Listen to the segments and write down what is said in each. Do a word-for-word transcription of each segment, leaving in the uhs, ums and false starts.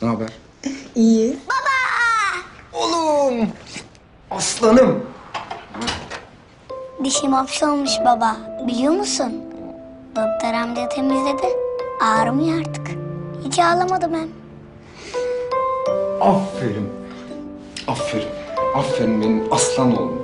Ne haber? İyi. Oğlum! Aslanım! Dişim hapşolmuş baba. Biliyor musun? Doktor amca temizledi. Ağrımıyor artık. Hiç ağlamadım hem. Aferin. Aferin. Aferin benim aslan oğlum.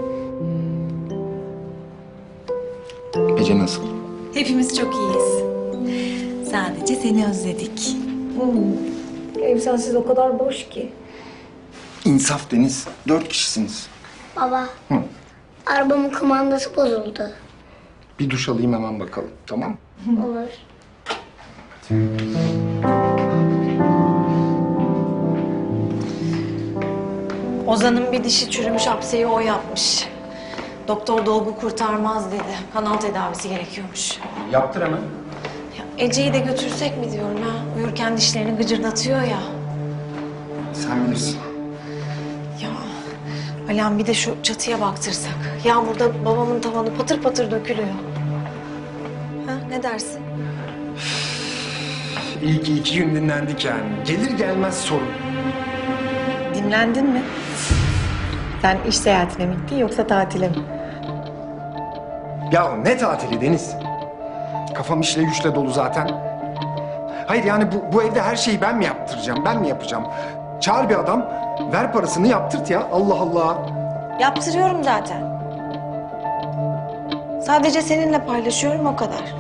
Ece nasıl? Hepimiz çok iyiyiz. Sadece seni özledik. Ev sensiz o kadar boş ki. İnsaf Deniz. Dört kişisiniz. Baba. Hı. Arabamın kumandası bozuldu. Bir duş alayım hemen bakalım. Tamam mı? Olur. Ozan'ın bir dişi çürümüş, hapseyi o yapmış. Doktor dolgu kurtarmaz dedi. Kanal tedavisi gerekiyormuş. Yaptır hemen. Ya Ece'yi de götürsek mi diyorum ha? Uyurken dişlerini gıcırdatıyor ya. Sen bilirsin. Ya Alihan bir de şu çatıya baktırsak. Yağmurda babamın tavanı patır patır dökülüyor. Ha, ne dersin? İyi ki iki gün dinlendik yani. Gelir gelmez sorun. Dinlendin mi? Sen iş seyahatine mi gittin yoksa tatile mi? Ya ne tatili Deniz? Kafam işle güçle dolu zaten. Hayır yani bu, bu evde her şeyi ben mi yaptıracağım, ben mi yapacağım? Çağır bir adam, ver parasını yaptırt ya. Allah Allah. Yaptırıyorum zaten. Sadece seninle paylaşıyorum o kadar.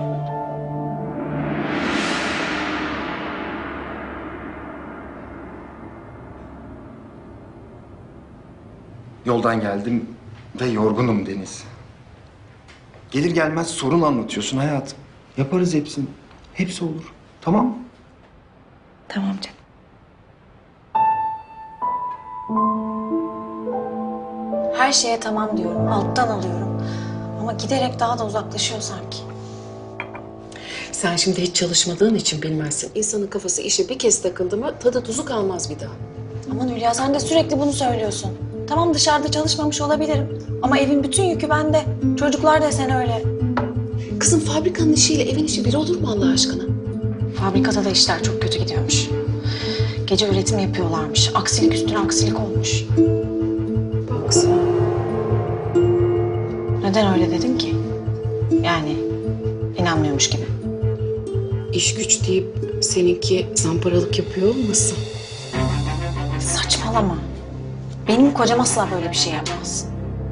Yoldan geldim ve yorgunum Deniz. Gelir gelmez sorun anlatıyorsun hayatım. Yaparız hepsini. Hepsi olur. Tamam mı? Tamam canım. Her şeye tamam diyorum, alttan alıyorum. Ama giderek daha da uzaklaşıyor sanki. Sen şimdi hiç çalışmadığın için bilmezsin. İnsanın kafası işe bir kez takıldı mı tadı tuzu kalmaz bir daha. Aman Hülya sen de sürekli bunu söylüyorsun. Tamam dışarıda çalışmamış olabilirim. Ama evin bütün yükü bende. Çocuklar desen öyle. Kızım fabrikanın işiyle evin işi bir olur mu Allah aşkına? Fabrikada da işler çok kötü gidiyormuş. Gece üretim yapıyorlarmış. Aksilik üstüne aksilik olmuş. Bak sen. Neden öyle dedin ki? Yani inanmıyormuş gibi. İş güç deyip seninki zamparalık yapıyor olmasın? Saçmalama. Benim kocam asla böyle bir şey yapmaz.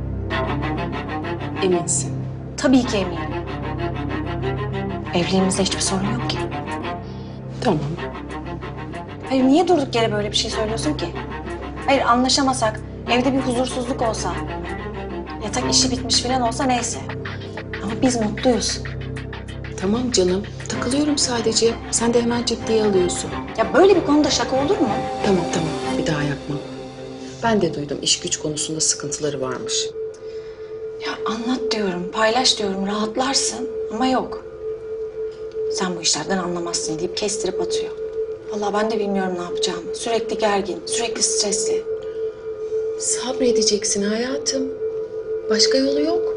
Eminsin. Tabii ki eminim. Evliliğimizde hiçbir sorun yok ki. Tamam. Hayır niye durduk yere böyle bir şey söylüyorsun ki? Hayır anlaşamasak, evde bir huzursuzluk olsa, yatak işi bitmiş falan olsa neyse. Ama biz mutluyuz. Tamam canım. Takılıyorum sadece. Sen de hemen ciddiye alıyorsun. Ya böyle bir konuda şaka olur mu? Tamam tamam. Bir daha yapma. Ben de duydum iş güç konusunda sıkıntıları varmış. Ya anlat diyorum, paylaş diyorum, rahatlarsın ama yok. Sen bu işlerden anlamazsın deyip kestirip atıyor. Vallahi ben de bilmiyorum ne yapacağımı. Sürekli gergin, sürekli stresli. Sabredeceksin hayatım. Başka yolu yok.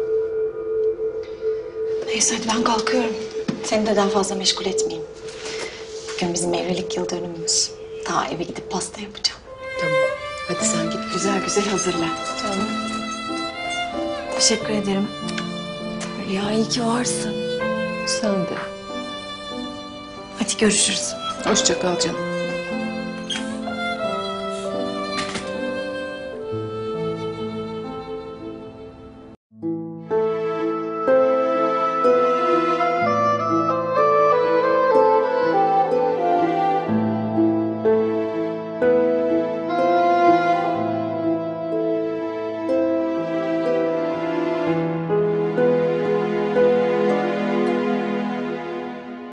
Neyse hadi ben kalkıyorum. Seni de daha fazla meşgul etmeyeyim. Bugün bizim evlilik yıl dönümümüz. Daha eve gidip pasta yapacağım. Tamam. Hadi sen git güzel güzel hazırlan. Tamam. Teşekkür ederim. Ya iyi ki varsın. Sen de. Hadi görüşürüz. Hoşça kal canım.